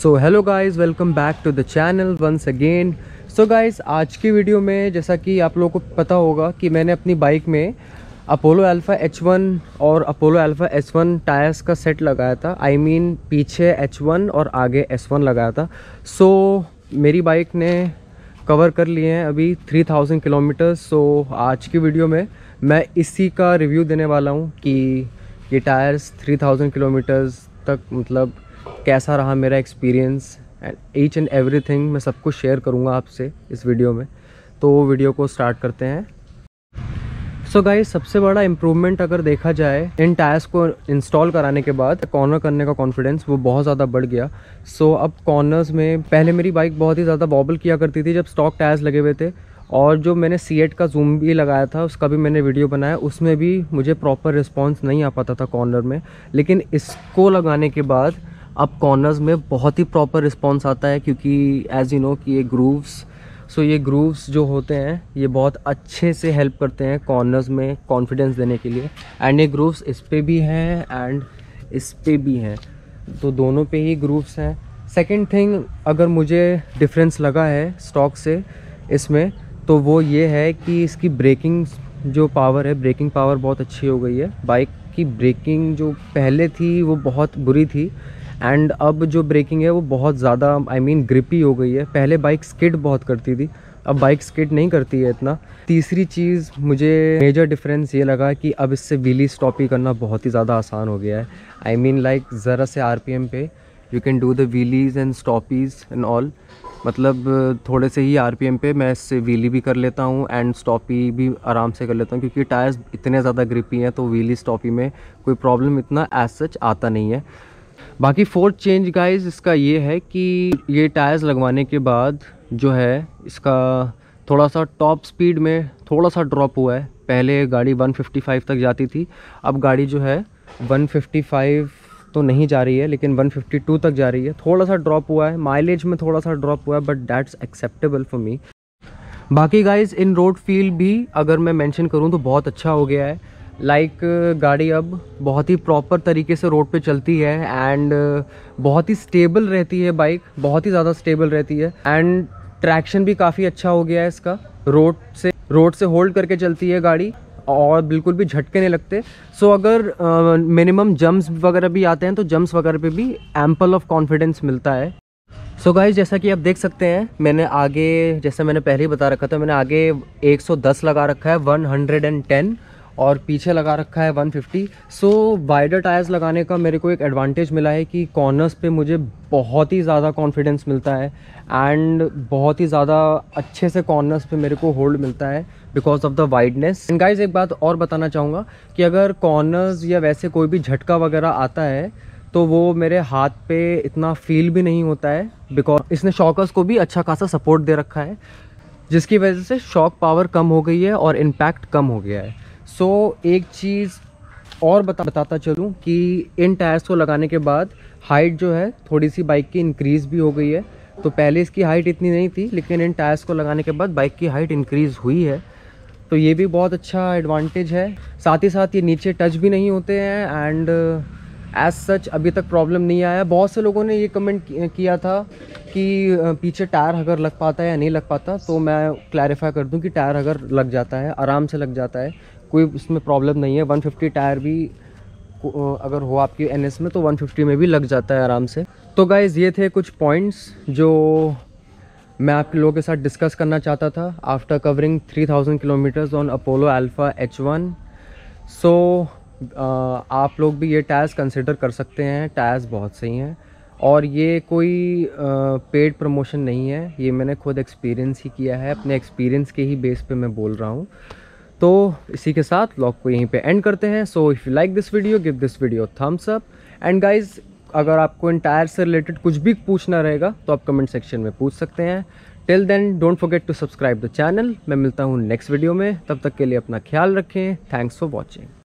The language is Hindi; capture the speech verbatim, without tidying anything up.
So hello guys, welcome back to the channel once again. So guys, आज की वीडियो में जैसा कि आप लोगों को पता होगा कि मैंने अपनी बाइक में अपोलो अल्फ़ा एच वन और Apollo Alpha S one tyres का सेट लगाया था। आई I मीन mean, पीछे एच वन और आगे एस वन लगाया था। सो so, मेरी बाइक ने कवर कर लिए हैं अभी थ्री थाउज़ेंड किलोमीटर्स। सो आज की वीडियो में मैं इसी का रिव्यू देने वाला हूँ कि ये टायर्स थ्री थाउज़ेंड किलोमीटर्स तक मतलब कैसा रहा मेरा experience, and each and everything मैं सब कुछ शेयर करूँगा आपसे इस वीडियो में। तो वीडियो को स्टार्ट करते हैं। सो so गाइस, सबसे बड़ा इम्प्रूवमेंट अगर देखा जाए इन टायर्स को इंस्टॉल कराने के बाद, कॉर्नर करने का कॉन्फिडेंस वो बहुत ज़्यादा बढ़ गया। सो so, अब कॉर्नर्स में पहले मेरी बाइक बहुत ही ज़्यादा वॉबल किया करती थी जब स्टॉक टायर्स लगे हुए थे, और जो मैंने सी एट का जूम भी लगाया था उसका भी मैंने वीडियो बनाया, उसमें भी मुझे प्रॉपर रिस्पॉन्स नहीं आ पाता था कॉर्नर में। लेकिन इसको लगाने के बाद अब कॉर्नर्स में बहुत ही प्रॉपर रिस्पॉन्स आता है, क्योंकि एज यू नो कि ये ग्रूव्स सो so ये ग्रूव्स जो होते हैं ये बहुत अच्छे से हेल्प करते हैं कॉर्नर्स में कॉन्फिडेंस देने के लिए। एंड ये ग्रूव्स इस पे भी हैं एंड इस पे भी हैं, तो दोनों पे ही ग्रूव्स हैं। सेकंड थिंग, अगर मुझे डिफरेंस लगा है स्टॉक से इसमें, तो वो ये है कि इसकी ब्रेकिंग जो पावर है, ब्रेकिंग पावर बहुत अच्छी हो गई है। बाइक की ब्रेकिंग जो पहले थी वो बहुत बुरी थी, एंड अब जो ब्रेकिंग है वो बहुत ज़्यादा आई मीन ग्रिपी हो गई है। पहले बाइक स्किड बहुत करती थी, अब बाइक स्किड नहीं करती है इतना। तीसरी चीज़ मुझे मेजर डिफरेंस ये लगा कि अब इससे व्हीली स्टॉपी करना बहुत ही ज़्यादा आसान हो गया है। आई मीन लाइक ज़रा से आरपीएम पे you can do the wheelies and stoppies and all. मतलब थोड़े से ही आरपीएम पे मैं इससे व्हीली भी कर लेता हूँ एंड स्टॉपी भी आराम से कर लेता हूँ, क्योंकि टायर्स इतने ज़्यादा ग्रिपी हैं तो व्हीली स्टॉपी में कोई प्रॉब्लम इतना एज सच आता नहीं है। बाकी फोर्थ चेंज गाइस इसका ये है कि ये टायर्स लगवाने के बाद जो है इसका थोड़ा सा टॉप स्पीड में थोड़ा सा ड्रॉप हुआ है। पहले गाड़ी वन फिफ्टी फाइव तक जाती थी, अब गाड़ी जो है वन फिफ्टी फाइव तो नहीं जा रही है लेकिन वन फिफ्टी टू तक जा रही है। थोड़ा सा ड्रॉप हुआ है, माइलेज में थोड़ा सा ड्रॉप हुआ है, but that's acceptable for me. बाकी गाइस इन रोड फील भी अगर मैं मेंशन करूँ तो बहुत अच्छा हो गया है। लाइक like, गाड़ी अब बहुत ही प्रॉपर तरीके से रोड पे चलती है एंड बहुत ही स्टेबल रहती है, बाइक बहुत ही ज़्यादा स्टेबल रहती है। एंड ट्रैक्शन भी काफ़ी अच्छा हो गया है इसका, रोड से रोड से होल्ड करके चलती है गाड़ी और बिल्कुल भी झटके नहीं लगते। सो so, अगर मिनिमम uh, जम्प्स वगैरह भी आते हैं तो जम्प्स वगैरह पे भी एम्पल ऑफ कॉन्फिडेंस मिलता है। सो so गाइस, जैसा कि आप देख सकते हैं मैंने आगे, जैसा मैंने पहले ही बता रखा था, मैंने आगे वन टेन लगा रखा है, वन टेन, और पीछे लगा रखा है one fifty. So wider tyres लगाने का मेरे को एक एडवांटेज मिला है कि कॉर्नर्स पे मुझे बहुत ही ज़्यादा कॉन्फिडेंस मिलता है एंड बहुत ही ज़्यादा अच्छे से कॉर्नर्स पे मेरे को होल्ड मिलता है because of the wideness. And guys, एक बात और बताना चाहूँगा कि अगर कॉर्नर्स या वैसे कोई भी झटका वगैरह आता है तो वो मेरे हाथ पे इतना फील भी नहीं होता है, बिकॉज इसने शॉकर्स को भी अच्छा खासा सपोर्ट दे रखा है, जिसकी वजह से शॉक पावर कम हो गई है और इम्पैक्ट कम हो गया है। सो so, एक चीज़ और बता बताता चलूँ कि इन टायर्स को लगाने के बाद हाइट जो है थोड़ी सी बाइक की इंक्रीज़ भी हो गई है। तो पहले इसकी हाइट इतनी नहीं थी, लेकिन इन टायर्स को लगाने के बाद बाइक की हाइट इंक्रीज़ हुई है, तो ये भी बहुत अच्छा एडवांटेज है। साथ ही साथ ये नीचे टच भी नहीं होते हैं एंड एज सच अभी तक प्रॉब्लम नहीं आया। बहुत से लोगों ने ये कमेंट किया था कि पीछे टायर अगर लग पाता है या नहीं लग पाता, तो मैं क्लैरिफाई कर दूं कि टायर अगर लग जाता है, आराम से लग जाता है, कोई उसमें प्रॉब्लम नहीं है। वन फिफ्टी टायर भी अगर हो आपकी एनएस में तो वन फिफ्टी में भी लग जाता है आराम से। तो गाइज़, ये थे कुछ पॉइंट्स जो मैं आप लोगों के साथ डिस्कस करना चाहता था after covering three thousand kilometres on Apollo Alpha H one. So आप लोग भी ये टायर्स कंसिडर कर सकते हैं, टायर्स बहुत सही हैं और ये कोई पेड प्रमोशन नहीं है, ये मैंने खुद एक्सपीरियंस ही किया है, अपने एक्सपीरियंस के ही बेस पे मैं बोल रहा हूँ। तो इसी के साथ व्लॉग को यहीं पे एंड करते हैं। So if you like this video, give this video thumbs up. And guys, अगर आपको इन टायर से रिलेटेड कुछ भी पूछना रहेगा तो आप कमेंट सेक्शन में पूछ सकते हैं। Till then don't forget to subscribe the channel. मैं मिलता हूँ नेक्स्ट वीडियो में, तब तक के लिए अपना ख्याल रखें। Thanks for watching.